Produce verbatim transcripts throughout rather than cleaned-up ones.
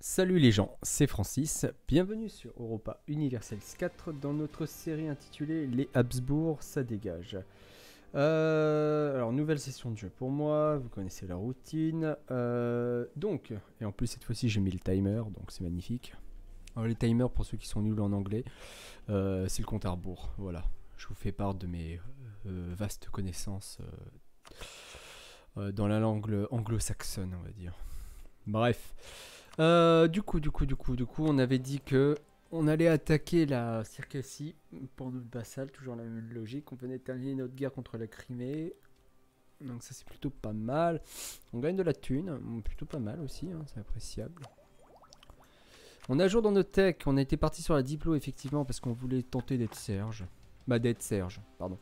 Salut les gens, c'est Francis, bienvenue sur Europa Universalis quatre dans notre série intitulée Les Habsbourg, ça dégage. Euh, alors nouvelle session de jeu pour moi, vous connaissez la routine. Euh, donc, et en plus cette fois-ci j'ai mis le timer, donc c'est magnifique. Alors les timers pour ceux qui sont nuls en anglais, euh, c'est le compte à rebours, voilà. Je vous fais part de mes euh, vastes connaissances euh, euh, dans la langue anglo-saxonne, on va dire. Bref. Euh, du coup, du coup, du coup, du coup, on avait dit que on allait attaquer la Circassie pour notre vassal, toujours la même logique. On venait terminer notre guerre contre la Crimée, donc ça c'est plutôt pas mal. On gagne de la thune, plutôt pas mal aussi, hein, c'est appréciable. On est à jour dans notre tech, on a été parti sur la diplo effectivement parce qu'on voulait tenter d'être Serge, bah d'être Serge, pardon,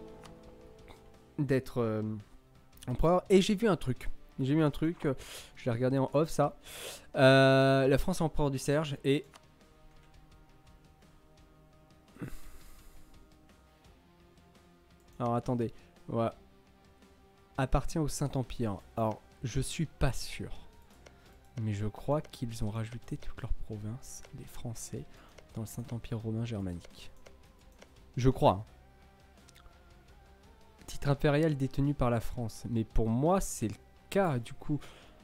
d'être euh, empereur. Et j'ai vu un truc. J'ai mis un truc, euh, je l'ai regardé en off ça. Euh, la France est empereur du Serge et... Alors attendez, voilà. Appartient au Saint-Empire. Alors je suis pas sûr. Mais je crois qu'ils ont rajouté toutes leurs provinces, les Français, dans le Saint-Empire romain germanique. Je crois. Hein. Titre impérial détenu par la France. Mais pour moi c'est le cas du coup.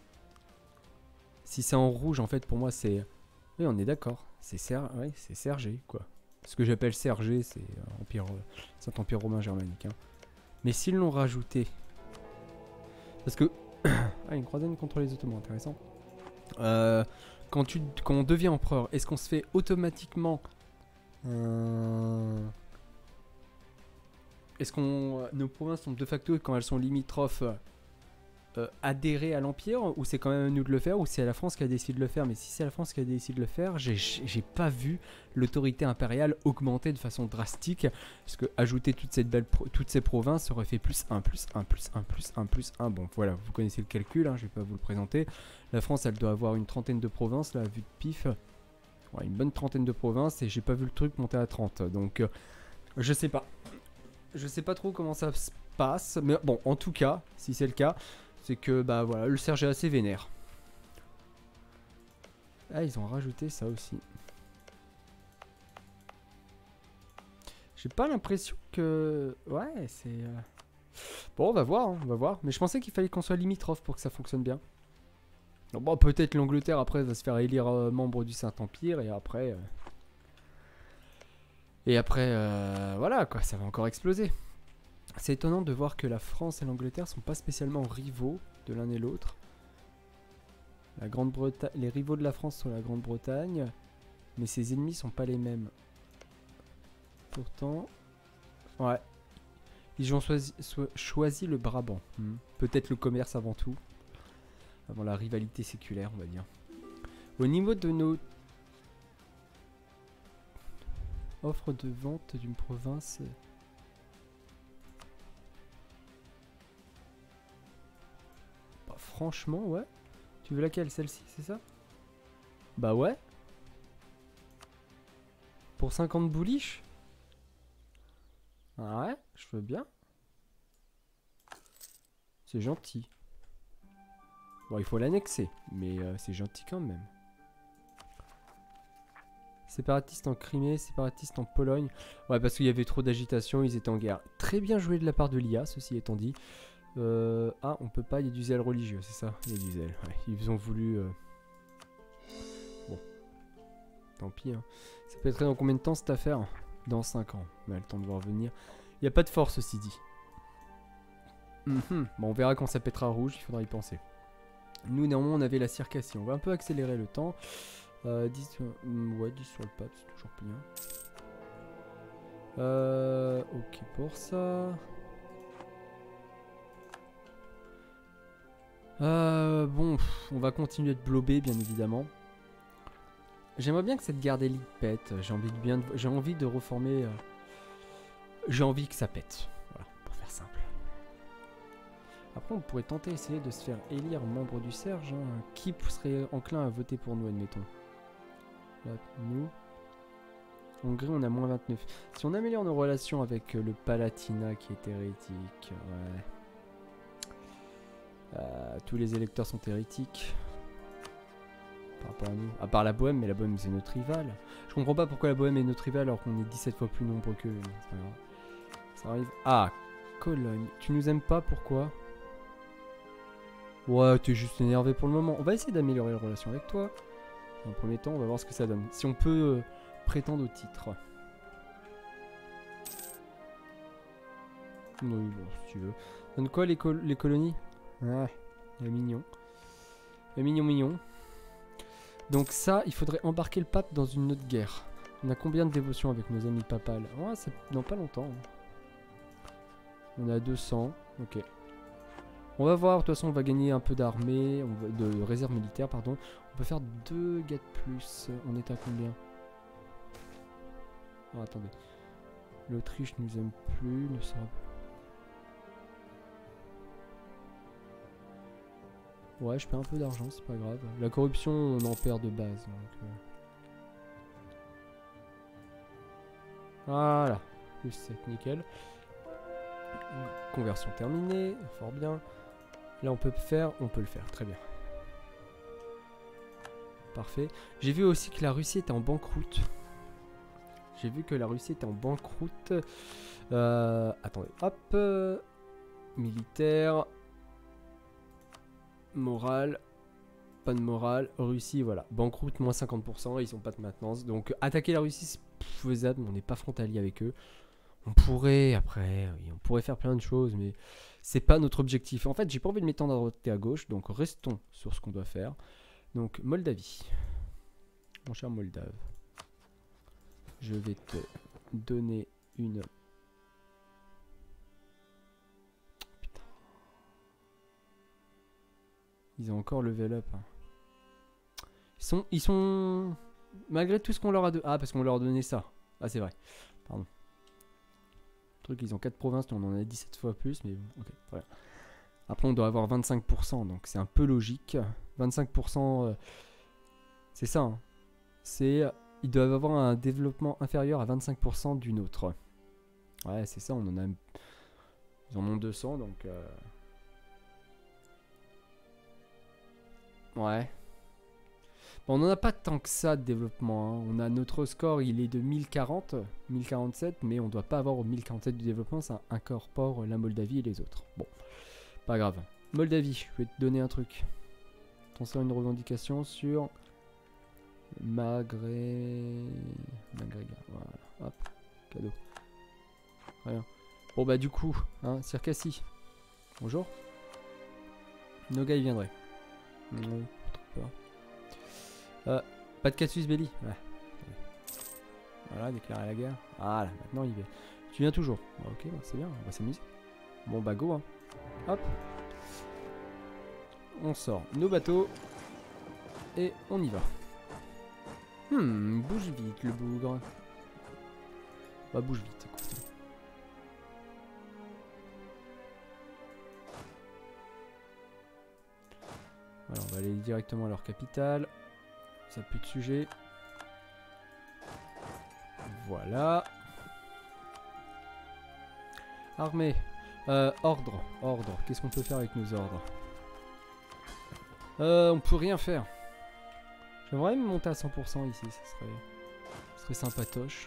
Si c'est en rouge, en fait, pour moi, c'est... Oui, on est d'accord. C'est Ser... ouais, c'est Sergé, quoi. Ce que j'appelle Sergé, c'est euh, Empire, euh, Saint-Empire romain germanique. Hein. Mais s'ils l'ont rajouté... Parce que... ah, une croisade contre les Ottomans, intéressant. Euh, quand, tu... quand on devient empereur, est-ce qu'on se fait automatiquement... Euh... Est-ce qu'on... Nos provinces sont de facto, quand elles sont limitrophes... Euh, adhérer à l'Empire, ou c'est quand même à nous de le faire, ou c'est à la France qui a décidé de le faire. Mais si c'est à la France qui a décidé de le faire, j'ai pas vu l'autorité impériale augmenter de façon drastique, parce que ajouter toute cette belle pro toutes ces provinces aurait fait plus un, plus un, plus un, plus un, plus un. Bon voilà, vous connaissez le calcul, hein, je vais pas vous le présenter. La France, elle doit avoir une trentaine de provinces, là, à vue de pif. Ouais, une bonne trentaine de provinces, et j'ai pas vu le truc monter à trente. Donc, euh, je sais pas. Je sais pas trop comment ça se passe, mais bon, en tout cas, si c'est le cas, c'est que, bah voilà, le Serge est assez vénère. Ah, ils ont rajouté ça aussi. J'ai pas l'impression que... Ouais, c'est... Euh... Bon, on va voir, hein, on va voir. Mais je pensais qu'il fallait qu'on soit limitrophe pour que ça fonctionne bien. Donc, bon, peut-être l'Angleterre, après, va se faire élire euh, membre du Saint-Empire, et après... Euh... Et après, euh... voilà, quoi, ça va encore exploser. C'est étonnant de voir que la France et l'Angleterre sont pas spécialement rivaux de l'un et l'autre. La Grande-Bretagne, les rivaux de la France sont la Grande-Bretagne, mais ses ennemis sont pas les mêmes. Pourtant, ouais, ils ont choisi, choisi le Brabant. Hmm. Peut-être le commerce avant tout, avant la rivalité séculaire, on va dire. Au niveau de nos offres de vente d'une province... Franchement, ouais. Tu veux laquelle? Celle-ci, c'est ça? Bah ouais. Pour cinquante bouliches? Ouais, je veux bien. C'est gentil. Bon, il faut l'annexer, mais euh, c'est gentil quand même. Séparatiste en Crimée, séparatiste en Pologne. Ouais, parce qu'il y avait trop d'agitation, ils étaient en guerre. Très bien joué de la part de l'I A, ceci étant dit. Euh, ah, on peut pas, il y a du zèle religieux, c'est ça? Il y a du zèle, ouais. Ils ont voulu... Euh... Bon. Tant pis, hein. Ça peut être dans combien de temps cette affaire? Dans cinq ans. On a le temps de voir venir. Il n'y a pas de force, ceci dit. Mm-hmm. Bon, on verra quand ça pètera rouge, il faudra y penser. Nous, néanmoins, on avait la Circassie. On va un peu accélérer le temps. Euh, dix sur... Ouais, dix sur le pape, c'est toujours bien. Euh, ok pour ça... Euh, bon, pff, on va continuer de blober, bien évidemment. J'aimerais bien que cette guerre d'élite pète. J'ai envie de bien, de... j'ai envie de reformer. Euh... J'ai envie que ça pète. Voilà, pour faire simple. Après, on pourrait tenter essayer de se faire élire membre du Serge. Hein. Qui serait enclin à voter pour nous, admettons. Là, nous. Hongrie, on a moins vingt-neuf. Si on améliore nos relations avec euh, le Palatinat qui est hérétique, ouais. Euh, tous les électeurs sont hérétiques. par rapport à nous. À part la Bohème, mais la Bohème c'est notre rival. Je comprends pas pourquoi la Bohème est notre rival alors qu'on est dix-sept fois plus nombreux qu'eux. C'est pas grave. Ça arrive. Ah, Cologne. Tu nous aimes pas, pourquoi? Ouais, t'es juste énervé pour le moment. On va essayer d'améliorer la relation avec toi. Dans un premier temps, on va voir ce que ça donne. Si on peut euh, prétendre au titre. Oui, bon, si tu veux. Donne quoi les, col les colonies? Ouais, il est mignon. Il est mignon, mignon. Donc ça, il faudrait embarquer le pape dans une autre guerre. On a combien de dévotions avec nos amis papales? Ouais, c'est dans pas longtemps. On a deux cents. Ok. On va voir, de toute façon on va gagner un peu d'armée, de réserve militaire, pardon. On peut faire deux gars de plus. On est à combien? Oh, attendez. L'Autriche nous aime plus, ne sera Ouais, je perds un peu d'argent, c'est pas grave. La corruption, on en perd de base. Donc, euh... Voilà. Plus sept, nickel. Conversion terminée, fort bien. Là, on peut faire, on peut le faire, très bien. Parfait. J'ai vu aussi que la Russie était en banqueroute. J'ai vu que la Russie était en banqueroute. Euh, attendez, hop. Euh, militaire. Morale. Pas de morale. Russie, voilà. Banqueroute, moins cinquante pour cent. Ils ont pas de maintenance. Donc, attaquer la Russie, c'est faisable. On n'est pas frontalier avec eux. On pourrait, après, oui, on pourrait faire plein de choses, mais c'est pas notre objectif. En fait, j'ai pas envie de m'étendre à droite et à gauche, donc restons sur ce qu'on doit faire. Donc, Moldavie. Mon cher Moldave. Je vais te donner une... Putain. Ils ont encore level up. Hein. Ils sont... Ils sont... Malgré tout ce qu'on leur a donné... Ah, parce qu'on leur a donné ça. Ah, c'est vrai. Pardon. Truc, ils ont quatre provinces, on en a dix-sept fois plus, mais ok, très bien. Après, on doit avoir vingt-cinq pour cent, donc c'est un peu logique. vingt-cinq pour cent, euh, c'est ça. Hein. C'est, ils doivent avoir un développement inférieur à vingt-cinq pour cent d'une autre. Ouais, c'est ça, on en a... Ils en ont deux cents, donc... Euh... Ouais. Bon, on n'en a pas tant que ça de développement. Hein. On a notre score, il est de mille quarante, mille quarante-sept, mais on ne doit pas avoir au mille quarante-sept du développement, ça incorpore la Moldavie et les autres. Bon, pas grave. Moldavie, je vais te donner un truc. Attention, une revendication sur Magré... Magréga. Voilà, hop, cadeau. Rien. Bon bah du coup, hein, Circassie. Bonjour. Noga, il viendrait. Non, trop peur. Euh, pas de Cassius Belli. Ouais. Voilà, déclarer la guerre. Voilà, maintenant il va. Tu viens toujours. Bah, ok, bah, c'est bien, on va s'amuser. Bon bah go. Hein. Hop. On sort nos bateaux. Et on y va. Hmm, bouge vite le bougre. Bah bouge vite, écoute. Voilà, on va aller directement à leur capitale. Ça n'a plus de sujet. Voilà. Armée. Euh, ordre. Ordre. Qu'est-ce qu'on peut faire avec nos ordres? euh, On peut rien faire. J'aimerais me monter à cent pour cent ici. Ça serait, ça serait sympatoche.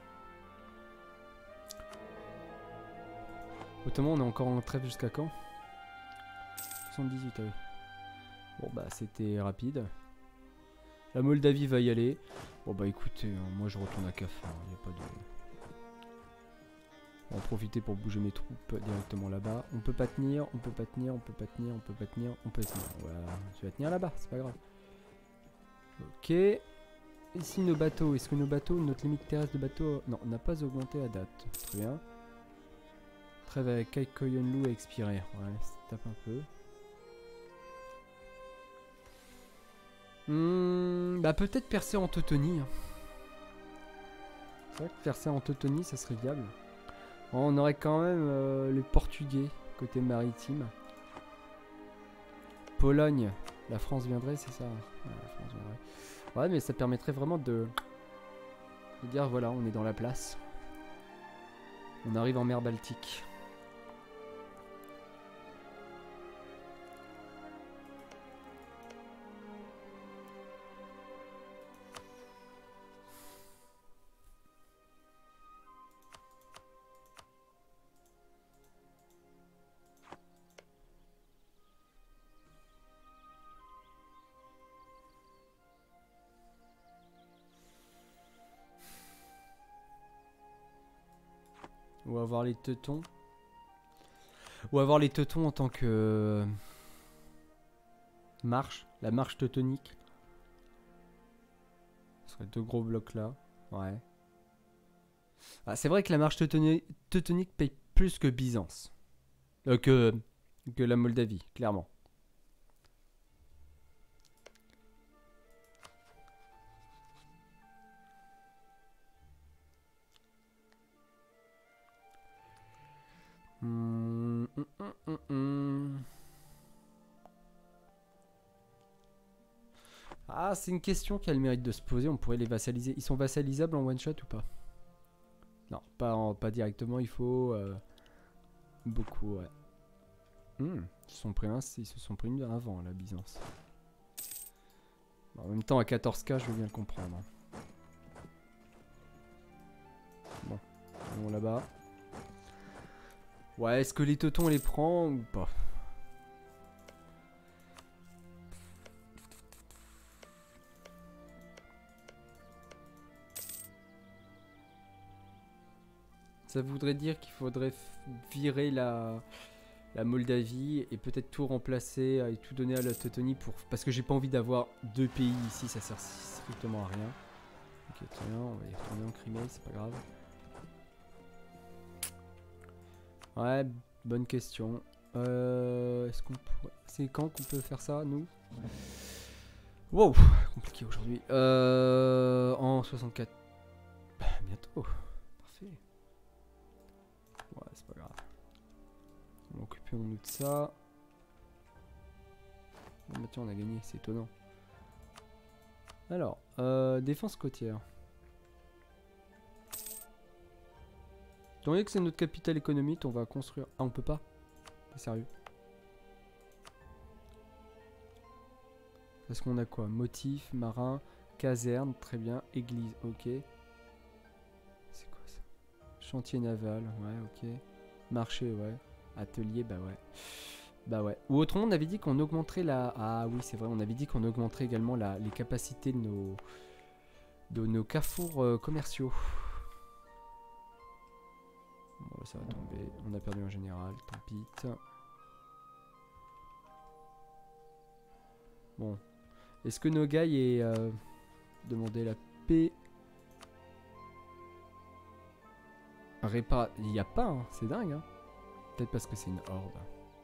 Autrement, on est encore en trêve jusqu'à quand? soixante-dix-huit, ah oui. Bon bah c'était rapide. La Moldavie va y aller. Bon bah écoutez, hein, moi je retourne à Cafard. Il n'y a pas de... On va en profiter pour bouger mes troupes directement là-bas. On peut pas tenir, on peut pas tenir, on peut pas tenir, on peut pas tenir, on peut tenir. Voilà, tu vas tenir là-bas, c'est pas grave. Ok. Ici nos bateaux. Est-ce que nos bateaux, notre limite terrestre de bateaux... Non, on n'a pas augmenté à date. Très bien. Trêve avec Kaikoyonlu a expiré. Ouais, ça tape un peu. Hmm, bah peut-être percer en Teutonie. Hein. C'est vrai que percer en Teutonie, ça serait viable. On aurait quand même euh, les Portugais côté maritime. Pologne, la France viendrait, c'est ça. Ouais, la France viendrait. Ouais, mais ça permettrait vraiment de, de dire voilà, on est dans la place. On arrive en mer Baltique. Ou avoir les teutons. Ou avoir les teutons en tant que... marche. La marche teutonique. Ce serait deux gros blocs là. Ouais. Ah, c'est vrai que la marche teutoni teutonique paye plus que Byzance. Euh, que, que la Moldavie, clairement. Hum, hum, hum, hum, hum. Ah, c'est une question qui a le mérite de se poser. On pourrait les vassaliser. Ils sont vassalisables en one shot ou pas? Non, pas, en, pas directement. Il faut euh, beaucoup, ouais. Hum, ils, se sont pris un, ils se sont pris une avant, la Byzance. Bon, en même temps, à quatorze K, je veux bien le comprendre. Bon, allons là-bas. Ouais, est-ce que les teutons on les prend ou pas? Ça voudrait dire qu'il faudrait virer la, la Moldavie et peut-être tout remplacer et tout donner à la Teutonie pour... Parce que j'ai pas envie d'avoir deux pays ici, ça sert strictement à rien. Ok, très bien, on va y retourner en Crimée, c'est pas grave. Ouais, bonne question. Euh, Est-ce qu'on pourrait... C'est quand qu'on peut faire ça, nous? Wow, compliqué aujourd'hui. Euh, en soixante-quatre. Bah, bientôt. Parfait. Ouais, c'est pas grave. Occupons-nous de ça. Oh, bah tiens, on a gagné, c'est étonnant. Alors, euh, défense côtière. Étant donné que c'est notre capitale économique, on va construire... Ah, on peut pas? T'es sérieux? Parce qu'on a quoi? Motif, marin, caserne, très bien. Église, ok. C'est quoi ça? Chantier naval, ouais, ok. Marché, ouais. Atelier, bah ouais. Bah ouais. Ou autrement, on avait dit qu'on augmenterait la... Ah oui, c'est vrai, on avait dit qu'on augmenterait également la... les capacités de nos, de nos carrefours euh, commerciaux. Bon, ça va tomber. On a perdu un général, tant pis. Bon. Est-ce que Nogai est... Euh, demander la paix? Répar... Il n'y a pas, hein. C'est dingue, hein. Peut-être parce que c'est une horde.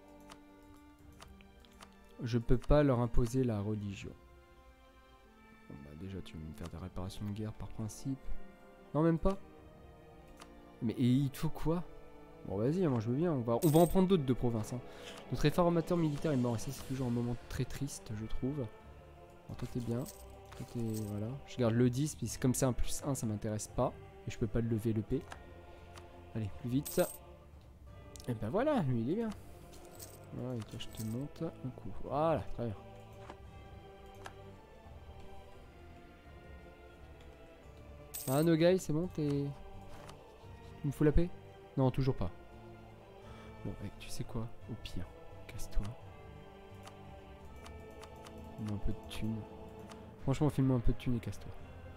Je peux pas leur imposer la religion. Bon bah déjà tu veux me faire des réparations de guerre par principe. Non même pas. Mais et il te faut quoi? Bon vas-y, moi je veux bien, on va, on va en prendre d'autres de province. Hein. Notre réformateur militaire est mort et ça c'est toujours un moment très triste je trouve. Bon, toi t'es bien. Toi t'es... Voilà. Je garde le dix, puis comme c'est un plus un ça m'intéresse pas. Et je peux pas le lever le P. Allez, plus vite. Et ben voilà, lui il est bien. Voilà, et toi je te monte un coup. Voilà, très bien. Ah, Nogai, c'est bon, t'es... Il me faut la paix? Non, toujours pas. Bon, mec, tu sais quoi? Au pire, casse-toi. File-moi un peu de thunes. Franchement, file-moi un peu de thunes et casse-toi.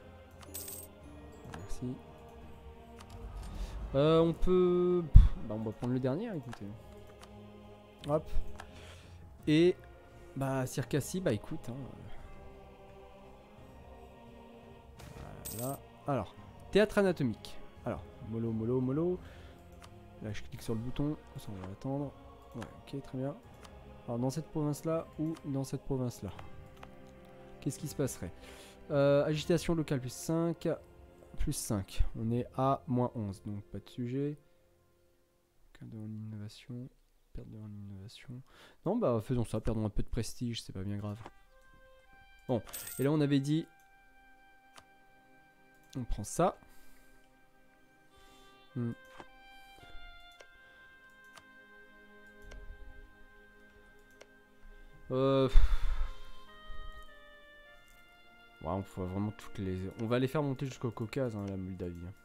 Merci. Euh, on peut... Bah, on va prendre le dernier, écoutez. Hop. Et... Bah, Circassie, bah écoute, hein. Voilà. Alors, théâtre anatomique. Alors, mollo, mollo, mollo. Là, je clique sur le bouton. Ça, on va attendre. Ouais, ok, très bien. Alors, dans cette province-là ou dans cette province-là? Qu'est-ce qui se passerait? euh, Agitation locale plus cinq. Plus cinq. On est à moins onze. Donc, pas de sujet. Perdre en innovation. Perdre en innovation. Non, bah, faisons ça. Perdons un peu de prestige. C'est pas bien grave. Bon. Et là, on avait dit... On prend ça. Hmm. Euh... Ouais, on faut vraiment toutes les... On va les faire monter jusqu'au Caucase, hein, la Moldavie. Hein.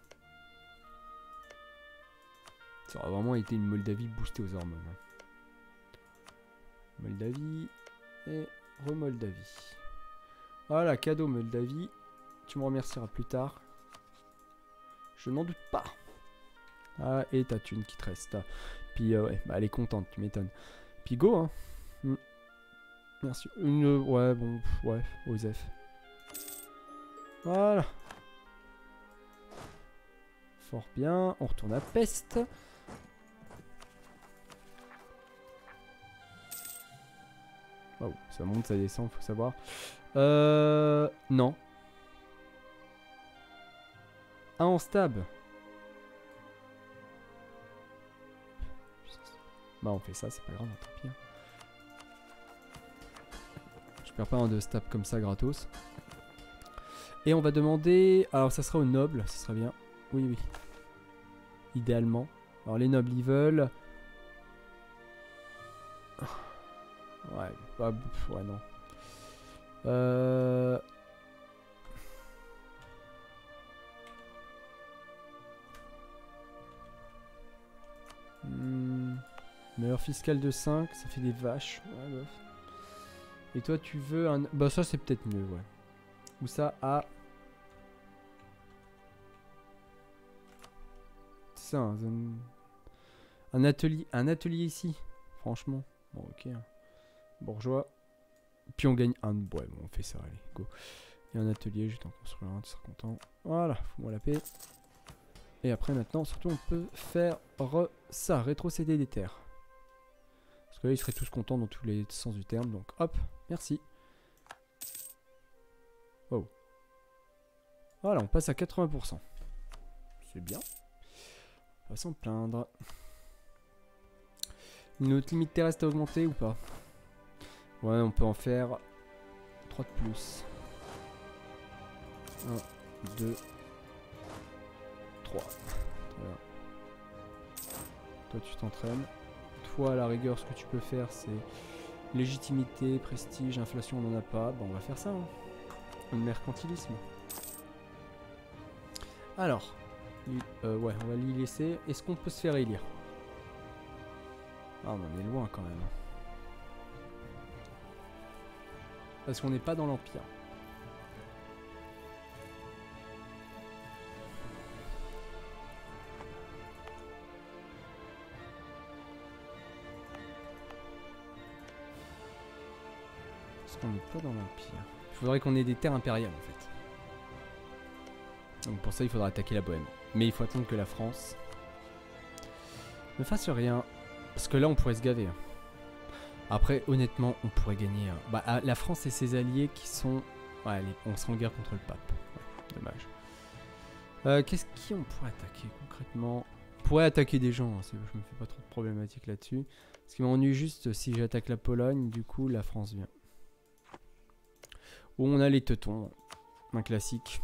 Ça aurait vraiment été une Moldavie boostée aux hormones. Hein. Moldavie et re-Moldavie. Voilà, cadeau Moldavie. Tu me remercieras plus tard. Je n'en doute pas. Ah, et ta thune qui te reste. Puis, euh, ouais, bah, elle est contente, tu m'étonnes. Puis go, hein. Mm. Merci. Une, ouais, bon, pff, ouais, Osef. Voilà. Fort bien. On retourne à Peste. Oh, ça monte, ça descend, faut savoir. Euh... Non. Un en stab. Bah on fait ça, c'est pas grave, tant pis. Je perds pas un de stab comme ça gratos. Et on va demander... Alors ça sera au noble, ça sera bien. Oui, oui. Idéalement. Alors les nobles, ils veulent... Ouais, bah, ouais, non. Euh... Hmm. Meilleur fiscal de cinq, ça fait des vaches. Ouais, bof. Et toi, tu veux un... Bah ça, c'est peut-être mieux, ouais. Ou ça, à... C'est ça, un... un atelier, un atelier ici. Franchement. Bon, ok. Bourgeois. Puis on gagne un... Ouais, bon, on fait ça, allez, go. Il y a un atelier, je vais t'en construire un, tu seras content. Voilà, fous-moi la paix. Et après, maintenant, surtout, on peut faire ça, rétrocéder des terres. Parce que là, ils seraient tous contents dans tous les sens du terme. Donc, hop, merci. Wow. Voilà, on passe à quatre-vingts pour cent. C'est bien. On va s'en plaindre. Notre limite terrestre a augmenté ou pas? Ouais, on peut en faire trois de plus. un, deux, trois. Voilà. Toi, tu t'entraînes. Toi, à la rigueur, ce que tu peux faire, c'est légitimité, prestige, inflation, on n'en a pas. Bon, on va faire ça. Hein. Le mercantilisme. Alors, euh, ouais, on va l'y laisser. Est-ce qu'on peut se faire élire? Ah, on en est loin quand même. Parce qu'on n'est pas dans l'Empire. Parce qu'on n'est pas dans l'Empire. Il faudrait qu'on ait des terres impériales en fait. Donc pour ça, il faudra attaquer la Bohême. Mais il faut attendre que la France ne fasse rien. Parce que là, on pourrait se gaver. Après, honnêtement, on pourrait gagner. Hein. Bah, la France et ses alliés qui sont... Ouais, allez, on sera en guerre contre le pape. Ouais, dommage. Euh, Qu'est-ce qu'on pourrait attaquer concrètement? On pourrait attaquer des gens. Hein, je me fais pas trop de problématiques là-dessus. Ce qui m'ennuie juste, si j'attaque la Pologne, du coup, la France vient. Où on a les teutons. Un classique.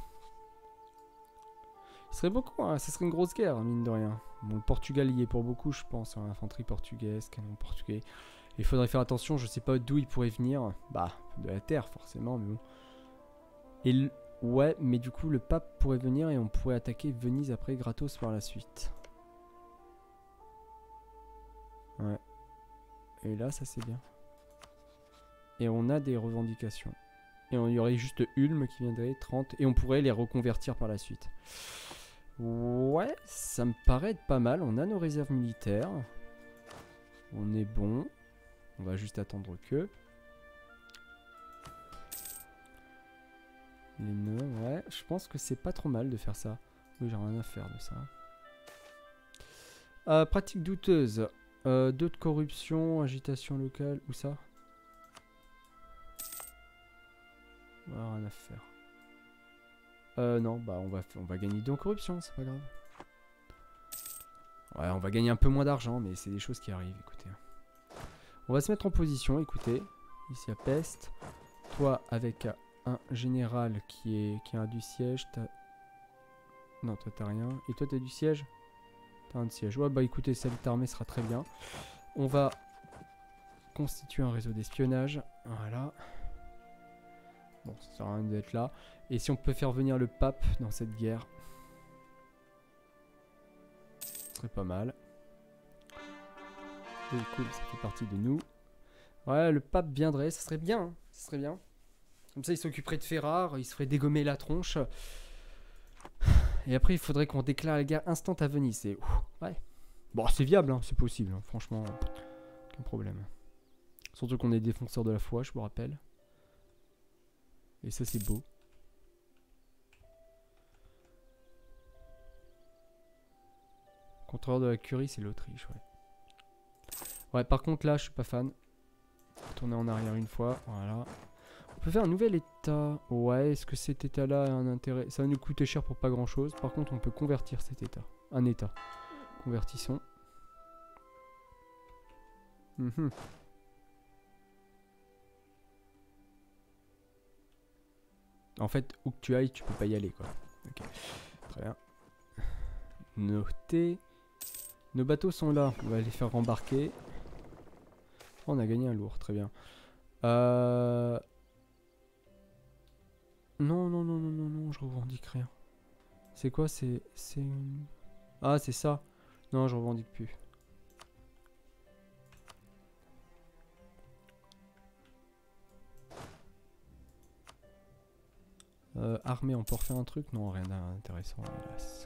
Ce serait beaucoup, hein, ça serait une grosse guerre, mine de rien. Bon, le Portugal y est pour beaucoup, je pense. Hein, infanterie portugaise, canon portugais. Il faudrait faire attention, je sais pas d'où il pourrait venir. Bah, de la terre, forcément, mais bon. Et le... Ouais, mais du coup, le pape pourrait venir et on pourrait attaquer Venise après, gratos par la suite. Ouais. Et là, ça c'est bien. Et on a des revendications. Et on y aurait juste Ulm qui viendrait, trente. Et on pourrait les reconvertir par la suite. Ouais, ça me paraît être pas mal. On a nos réserves militaires. On est bon. On va juste attendre que. Les nœuds, ouais. Je pense que c'est pas trop mal de faire ça. Oui, j'ai rien à faire de ça. Euh, pratique douteuse. Euh, deux de corruption, agitation locale. Où ça? Ouais, rien à faire. Euh, non, bah on va, on va gagner deux en corruption, c'est pas grave. Ouais, on va gagner un peu moins d'argent, mais c'est des choses qui arrivent, écoutez. On va se mettre en position, écoutez. Ici à Peste. Toi, avec un général qui, est, qui a du siège, t'as... Non, toi t'as rien. Et toi t'as du siège? T'as un de siège. Ouais, bah écoutez, cette armée sera très bien. On va constituer un réseau d'espionnage. Voilà. Bon, ça sert à rien d'être là. Et si on peut faire venir le pape dans cette guerre, ce serait pas mal. Oui, cool, ça fait partie de nous. Ouais, le pape viendrait, ça serait bien. Hein, ça serait bien. Comme ça, il s'occuperait de Ferrare, il se ferait dégommer la tronche. Et après, il faudrait qu'on déclare la guerre instant à Venise. C'est... Ouais. Bon, c'est viable, hein, c'est possible. Hein, franchement, aucun problème. Surtout qu'on est défenseur de la foi, je vous rappelle. Et ça, c'est beau. Contrôleur de la curie, c'est l'Autriche, ouais. Ouais, par contre, là, je suis pas fan. Tourner en arrière une fois, voilà. On peut faire un nouvel état. Ouais, est-ce que cet état-là a un intérêt? Ça va nous coûter cher pour pas grand-chose. Par contre, on peut convertir cet état. Un état. Convertissons. Mm-hmm. En fait, où que tu ailles, tu peux pas y aller, quoi. Ok, très bien. Noter. Nos bateaux sont là. On va les faire rembarquer. Oh, on a gagné un lourd, très bien. Euh... Non, non, non, non, non, non, je revendique rien. C'est quoi? C'est... c'est... Ah, c'est ça. Non, je revendique plus. Euh, armée, on peut refaire un truc? Non, rien d'intéressant, hélas.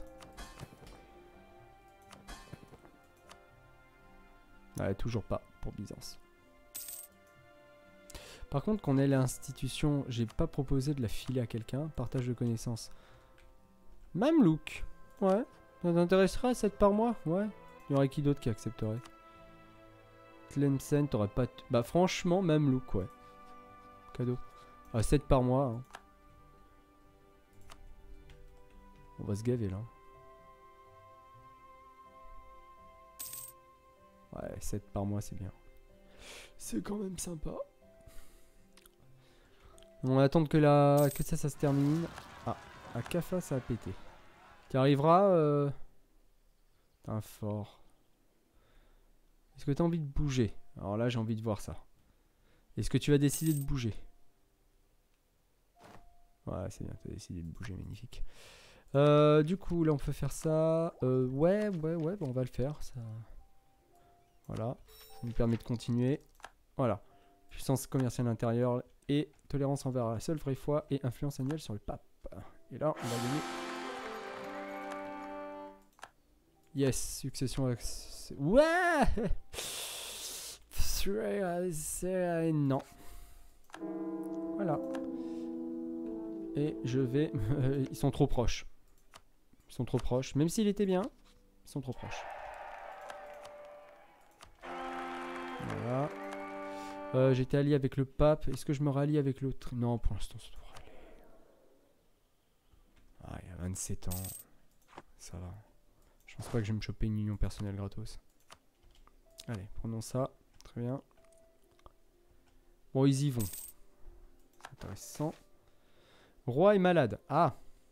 Ouais, toujours pas pour Byzance. Par contre, qu'on ait l'institution, j'ai pas proposé de la filer à quelqu'un. Partage de connaissances. Mamelouk. Ouais. Ça t'intéresserait, sept par mois? Ouais. Il y aurait qui d'autre qui accepterait? Tlemcen, t'aurais pas... Bah franchement, Mamelouk, ouais. Cadeau. Ah, sept par mois. Hein. On va se gaver là. Ouais, sept par mois, c'est bien. C'est quand même sympa. On va attendre que, la... que ça, ça se termine. Ah, à Cafa, ça a pété. Tu arriveras euh... T'as un fort. Est-ce que t'as envie de bouger? Alors là, j'ai envie de voir ça. Est-ce que tu vas décider de bouger? Ouais, c'est bien, t'as décidé de bouger, magnifique. Euh, du coup, là, on peut faire ça. Euh, ouais, ouais, ouais, bon, on va le faire. Ça... Voilà, ça nous permet de continuer. Voilà, puissance commerciale intérieure et tolérance envers la seule vraie foi et influence annuelle sur le pape. Et là, on va gagner. Yes, succession. Ouais. Non. Voilà. Et je vais... Ils sont trop proches. Ils sont trop proches. Même s'il était bien, ils sont trop proches. Voilà. Euh, J'étais allié avec le pape. Est-ce que je me rallie avec l'autre? Non, pour l'instant, ça devrait aller. Ah, il y a vingt-sept ans. Ça va. Je pense pas que je vais me choper une union personnelle gratos. Allez, prenons ça. Très bien. Bon, ils y vont. C'est intéressant. Roi est malade. Ah!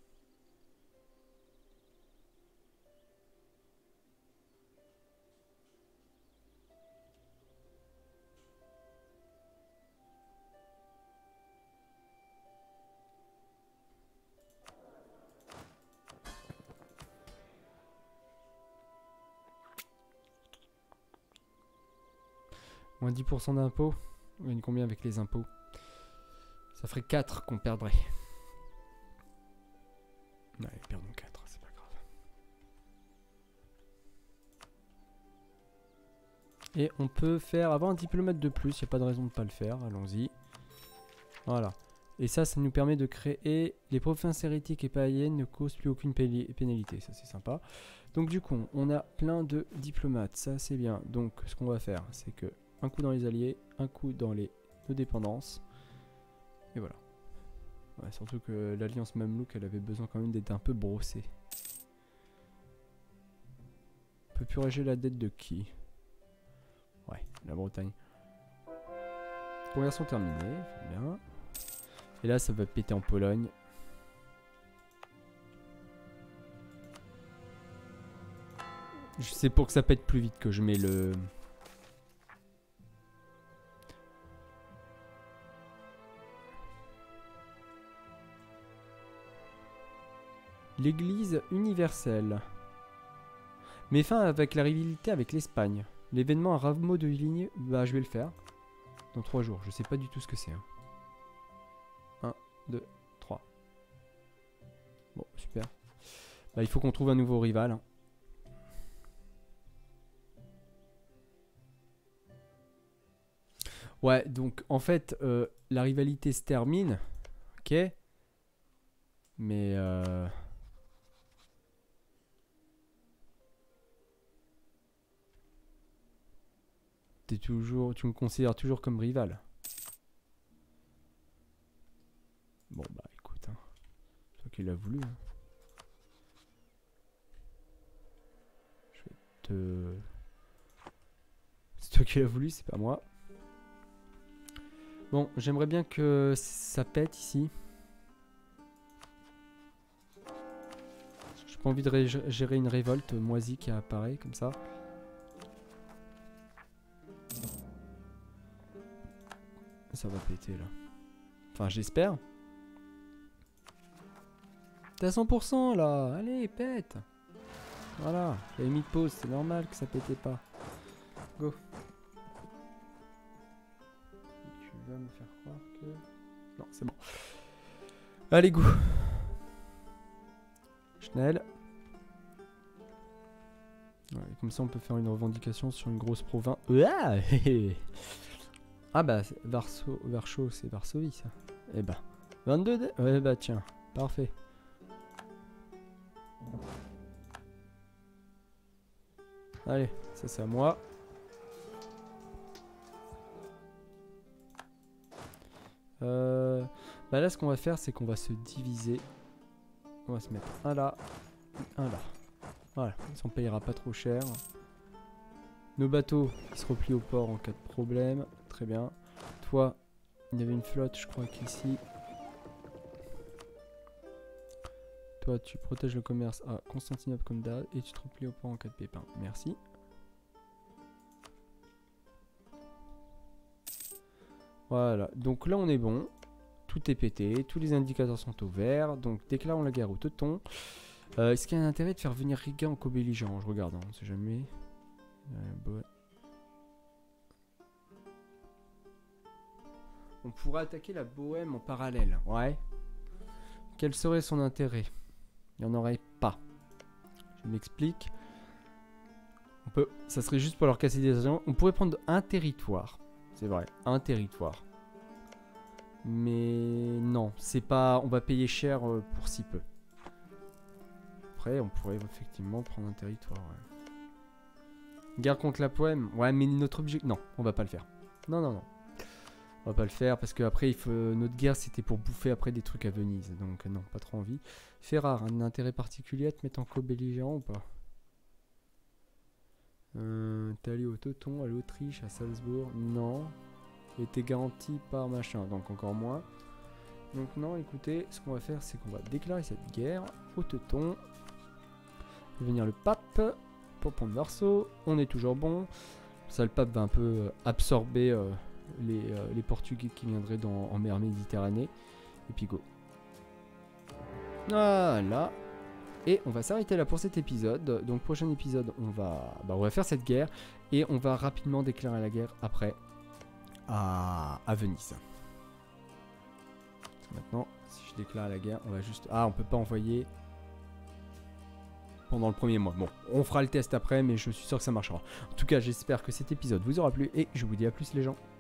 Moins dix pour cent d'impôts. On gagne combien avec les impôts? Ça ferait quatre qu'on perdrait. Ouais, perdons quatre, c'est pas grave. Et on peut faire avoir un diplomate de plus, il n'y a pas de raison de ne pas le faire, allons-y. Voilà. Et ça, ça nous permet de créer les provinces hérétiques et païennes ne causent plus aucune pénalité, ça c'est sympa. Donc du coup, on a plein de diplomates, ça c'est bien. Donc ce qu'on va faire, c'est que un coup dans les alliés, un coup dans les nos dépendances. Et voilà. Ouais, surtout que l'alliance Mamelouk, elle avait besoin quand même d'être un peu brossée. On peut purger la dette de qui? Ouais, la Bretagne. Conversion terminée, bien. Et là, ça va péter en Pologne. C'est pour que ça pète plus vite que je mets le... L'église universelle. Mais fin avec la rivalité avec l'Espagne. L'événement à Rameau de ligne, bah je vais le faire. Dans trois jours, je sais pas du tout ce que c'est. Hein. un, deux, trois. Bon, super. Bah, il faut qu'on trouve un nouveau rival. Hein. Ouais, donc en fait, euh, la rivalité se termine. Ok. Mais... Euh... T'es toujours, tu me considères toujours comme rival. Bon bah écoute, hein. C'est toi qui l'as voulu. Hein. Je vais te... C'est toi qui l'as voulu, c'est pas moi. Bon, j'aimerais bien que ça pète ici. J'ai pas envie de gérer une révolte moisie qui apparaît comme ça. Ça va péter là. Enfin, j'espère. T'es à cent pour cent là. Allez, pète. Voilà. J'avais mis de pause. C'est normal que ça pétait pas. Go. Tu vas me faire croire que... Non, c'est bon. Allez, go. Schnell. Ouais, comme ça, on peut faire une revendication sur une grosse province. Ah, ah bah, Varso, Varcho, c'est Varsovie, ça. Eh bah, vingt-deux dés. Ouais, bah tiens, parfait. Allez, ça c'est à moi. Euh, bah là, ce qu'on va faire, c'est qu'on va se diviser. On va se mettre un là, un là. Voilà, ça on payera pas trop cher. Nos bateaux, ils se replient au port en cas de problème. Très bien. Toi, il y avait une flotte, je crois qu'ici. Toi, tu protèges le commerce à Constantinople comme d'hab et tu te replies au port en cas de pépin. Merci. Voilà, donc là on est bon. Tout est pété, tous les indicateurs sont au vert. Donc déclarons la guerre au teuton. Euh, Est-ce qu'il y a un intérêt de faire venir Riga en co-belligérant? Je regarde, hein, on sait jamais. Euh, bon. On pourrait attaquer la Bohème en parallèle. Ouais. Quel serait son intérêt? Il n'y en aurait pas. Je m'explique. On peut, ça serait juste pour leur casser des avions. On pourrait prendre un territoire. C'est vrai, un territoire. Mais non, c'est pas. On va payer cher pour si peu. Après, on pourrait effectivement prendre un territoire. Ouais. Guerre contre la Bohème. Ouais, mais notre objectif. Non, on va pas le faire. Non, non, non. On va pas le faire parce que après, il faut... notre guerre c'était pour bouffer après des trucs à Venise. Donc non, pas trop envie. Ferrare, un intérêt particulier à te mettre en co-belligérant ou pas? euh, T'es allé au Teuton, à l'Autriche, à Salzbourg? Non. Et t'es garanti par machin, donc encore moins. Donc non, écoutez, ce qu'on va faire, c'est qu'on va déclarer cette guerre au Teuton. Venir le pape pour prendre Varso. On est toujours bon. Ça, le pape va un peu absorber euh, les, euh, les Portugais qui viendraient dans, en mer Méditerranée. Et puis go. Voilà. Et on va s'arrêter là pour cet épisode. Donc prochain épisode, on va, bah, on va faire cette guerre. Et on va rapidement déclarer la guerre après à, à Venise. Maintenant, si je déclare la guerre, on va juste... Ah, on peut pas envoyer... pendant le premier mois. Bon, on fera le test après, mais je suis sûr que ça marchera. En tout cas, j'espère que cet épisode vous aura plu et je vous dis à plus les gens.